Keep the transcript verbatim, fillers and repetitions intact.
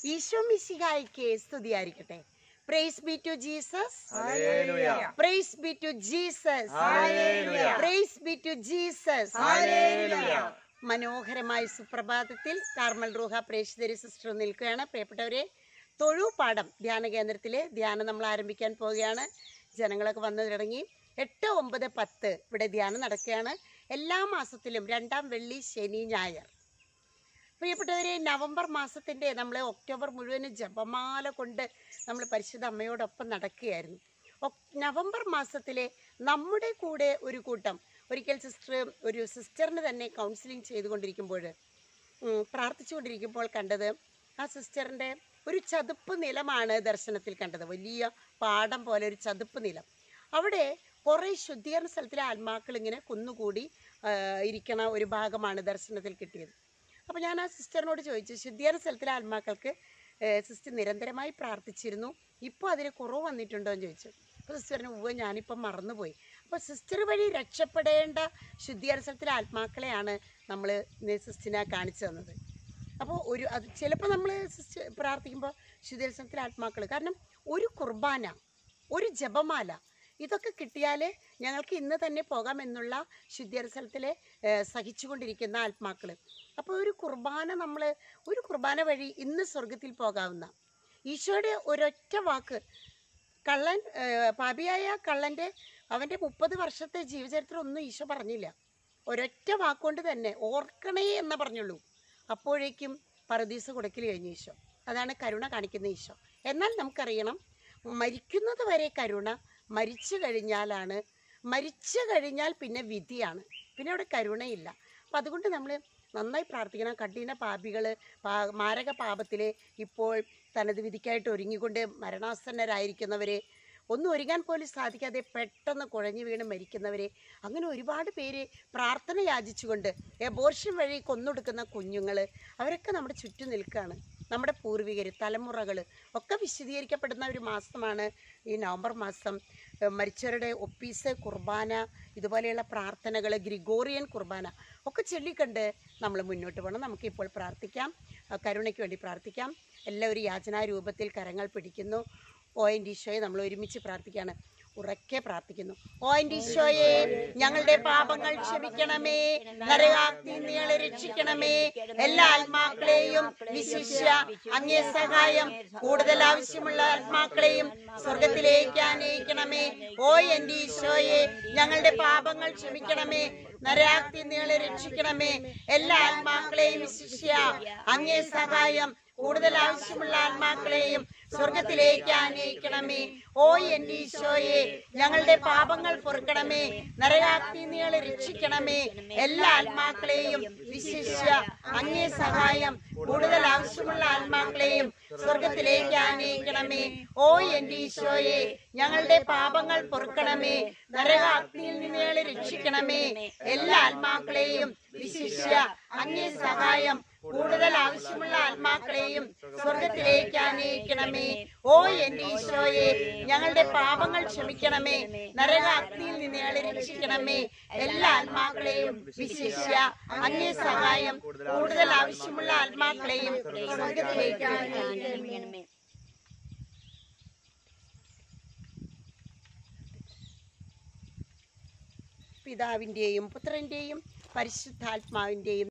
ഈശോ മിശിഹായ്ക്ക് സ്തുതിയായിരിക്കട്ടെ. Praise be to Jesus. Hallelujah. Praise be to Jesus. Hallelujah. Praise be to Jesus. Hallelujah. മനോഹരമായ സുപ്രഭാതത്തിൽ Carmel റൂഹ പ്രേക്ഷിതരി sister നിൽക്കുകയാണ്. പ്രിയപ്പെട്ടവരെ, തൊഴു പാഠം ധ്യാന കേന്ദ്രത്തിലെ ധ്യാനം നമ്മൾ ആരംഭിക്കാൻ പോവുകയാണ്. ജനങ്ങളൊക്കെ വന്നു തുടങ്ങി. എട്ട് ഒമ്പത് പത്ത് ഇവിടെ ധ്യാനം നടക്കുകയാണ്. എല്ലാ മാസത്തിലും രണ്ടാം വെള്ളി, ശനി, ഞായർ. പ്രിയപ്പെട്ടവരെ, നവംബർ മാസത്തിൻ്റെ നമ്മൾ ഒക്ടോബർ മുഴുവനും ജപമാല കൊണ്ട് നമ്മൾ പരിശുദ്ധ അമ്മയോടൊപ്പം നടക്കുകയായിരുന്നു. നവംബർ മാസത്തിലെ നമ്മുടെ കൂടെ ഒരു കൂട്ടം, ഒരിക്കൽ സിസ്റ്റർ ഒരു സിസ്റ്ററിന് തന്നെ കൗൺസിലിംഗ് ചെയ്തുകൊണ്ടിരിക്കുമ്പോൾ പ്രാർത്ഥിച്ചുകൊണ്ടിരിക്കുമ്പോൾ കണ്ടത്, ആ സിസ്റ്ററിൻ്റെ ഒരു ചതുപ്പ് നിലമാണ് ദർശനത്തിൽ കണ്ടത്. വലിയ പാടം പോലെ ഒരു ചതുപ്പ് നിലം. അവിടെ കുറേ ശുദ്ധീകരണ സ്ഥലത്തിലെ ആത്മാക്കൾ ഇങ്ങനെ കുന്നുകൂടി ഇരിക്കണ ഒരു ഭാഗമാണ് ദർശനത്തിൽ കിട്ടിയത്. അപ്പോൾ ഞാൻ ആ സിസ്റ്ററിനോട് ചോദിച്ചു, ശുദ്ധീകരണ സ്ഥലത്തിലെ ആത്മാക്കൾക്ക് സിസ്റ്റർ നിരന്തരമായി പ്രാർത്ഥിച്ചിരുന്നു, ഇപ്പോൾ അതിന് കുറവ് വന്നിട്ടുണ്ടോ എന്ന് ചോദിച്ചു. അപ്പോൾ സിസ്റ്ററിന് ഉവ്വ് ഞാനിപ്പം മറന്നുപോയി. അപ്പോൾ സിസ്റ്റർ വഴി രക്ഷപ്പെടേണ്ട ശുദ്ധീകരണ സ്ഥലത്തിലെ ആത്മാക്കളെയാണ് നമ്മൾ സിസ്റ്ററിനെ കാണിച്ചു തന്നത്. അപ്പോൾ ഒരു അത് ചിലപ്പോൾ നമ്മൾ സിസ്റ്റർ പ്രാർത്ഥിക്കുമ്പോൾ ശുദ്ധീകരണ സ്ഥലത്തിലെ ആത്മാക്കൾ, കാരണം ഒരു കുർബാന, ഒരു ജപമാല, ഇതൊക്കെ കിട്ടിയാൽ ഞങ്ങൾക്ക് ഇന്ന് തന്നെ പോകാമെന്നുള്ള ശുദ്ധീകരണ സ്ഥലത്തിൽ സഹിച്ചുകൊണ്ടിരിക്കുന്ന ആത്മാക്കൾ. അപ്പോൾ ഒരു കുർബാന, നമ്മൾ ഒരു കുർബാന വഴി ഇന്ന് സ്വർഗത്തിൽ പോകാവുന്ന ഈശോയുടെ ഒരൊറ്റ വാക്ക്, കള്ളൻ പാപിയായ കള്ളൻ്റെ അവൻ്റെ മുപ്പത് വർഷത്തെ ജീവചരിത്രം ഒന്നും ഈശോ പറഞ്ഞില്ല. ഒരൊറ്റ വാക്കുകൊണ്ട് തന്നെ ഓർക്കണേ എന്ന് പറഞ്ഞുള്ളൂ. അപ്പോഴേക്കും പറുദീസ കൊടുക്കൽ കഴിഞ്ഞു ഈശോ. അതാണ് കരുണ കാണിക്കുന്ന ഈശോ. എന്നാൽ നമുക്കറിയണം, മരിക്കുന്നത് വരെ കരുണ, മരിച്ചു കഴിഞ്ഞാലാണ്, മരിച്ചു കഴിഞ്ഞാൽ പിന്നെ വിധിയാണ്, പിന്നെ അവിടെ കരുണയില്ല. അപ്പം അതുകൊണ്ട് നമ്മൾ നന്നായി പ്രാർത്ഥിക്കണം. കഠിന പാപികൾ, പാ മാരക പാപത്തിൽ ഇപ്പോൾ തനത് വിധിക്കായിട്ട് ഒരുങ്ങിക്കൊണ്ട് മരണാസന്നരായിരിക്കുന്നവരെ, ഒന്നും ഒരുങ്ങാൻ പോലും സാധിക്കാതെ പെട്ടെന്ന് കുഴഞ്ഞു വീണ് മരിക്കുന്നവരെ, അങ്ങനെ ഒരുപാട് പേര് പ്രാർത്ഥന യാചിച്ചുകൊണ്ട് എബോർഷൻ വഴി കൊന്നൊടുക്കുന്ന കുഞ്ഞുങ്ങൾ, അവരൊക്കെ നമ്മുടെ ചുറ്റും നിൽക്കുകയാണ്. നമ്മുടെ പൂർവികർ, തലമുറകൾ ഒക്കെ വിശദീകരിക്കപ്പെടുന്ന ഒരു മാസമാണ് ഈ നവംബർ മാസം. മരിച്ചവരുടെ ഒപ്പീസ്, കുർബാന, ഇതുപോലെയുള്ള പ്രാർത്ഥനകൾ, ഗ്രിഗോറിയൻ കുർബാന ഒക്കെ ചൊല്ലിക്കണ്ട് നമ്മൾ മുന്നോട്ട് പോകണം. നമുക്കിപ്പോൾ പ്രാർത്ഥിക്കാം, കരുണയ്ക്ക് വേണ്ടി പ്രാർത്ഥിക്കാം. എല്ലാവരും യാചനാരൂപത്തിൽ കരങ്ങൾ പിടിക്കുന്നു. ഓ എൻ്റെ ഈശോയെ നമ്മൾ ഒരുമിച്ച് പ്രാർത്ഥിക്കുകയാണ്, ഉറക്കെ പ്രാർത്ഥിക്കുന്നു. ഓ എൻ്റെ ഈശോയെ, ഞങ്ങളുടെ പാപങ്ങൾ ക്ഷമിക്കണമേ, നരകാഗ്നികളെ രക്ഷിക്കണമേ, എല്ലാ ആത്മാക്കളെയും വിശിഷ്യ അങ്ങേ സഹായം കൂടുതൽ ആവശ്യമുള്ള ആത്മാക്കളെയും സ്വർഗത്തിലേക്ക് ആനയിക്കണമേ. ഓ എൻ്റെ ഈശോയെ, ഞങ്ങളുടെ പാപങ്ങൾ ക്ഷമിക്കണമേ, നരകാഗ്നികളെ രക്ഷിക്കണമേ, എല്ലാ ആത്മാക്കളെയും വിശിഷ്യ അങ്ങേ സഹായം കൂടുതൽ ആവശ്യമുള്ള ആത്മാക്കളെയും സ്വർഗത്തിലേക്ക് ആനയിക്കണമേ. ഓ എൻ്റെ ഈശോയെ, ഞങ്ങളുടെ പാപങ്ങൾ പൊറുക്കണമേ, നരകാഗ്നികളെ രക്ഷിക്കണമേ, എല്ലാ ആത്മാക്കളെയും വിശിഷ്യ അങ്ങേ സഹായം കൂടുതൽ ആവശ്യമുള്ള ആത്മാക്കളെയും സ്വർഗത്തിലേക്ക് ആനയിക്കണമേ. ഓ എൻ്റെ ഈശോയെ, ഞങ്ങളുടെ പാപങ്ങൾ പൊറുക്കണമേ, നരകാഗ്നിയിൽ നിന്നുകളെ രക്ഷിക്കണമേ, എല്ലാ ആത്മാക്കളെയും വിശിഷ്യ അങ്ങേ സഹായം കൂടുതൽ ആവശ്യമുള്ള ആത്മാക്കളെയും സ്വർഗത്തിലേക്ക് ആനയിക്കണമേ. ഓ എൻ്റെ ഈശോയെ, ഞങ്ങളുടെ പാപങ്ങൾ ക്ഷമിക്കണമേ, നരകാഗ്നിയിൽ നിന്നുകളെ രക്ഷിക്കണമേ, എല്ലാ ആത്മാക്കളെയും വിശിഷ്യ അങ്ങേ സഹായം കൂടുതൽ ആവശ്യമുള്ള ആത്മാക്കളെയും സ്വർഗത്തിലേക്ക് ആനയിക്കണമേ. പിതാവിൻ്റെയും പുത്രൻ്റെയും പരിശുദ്ധാത്മാവിൻ്റെയും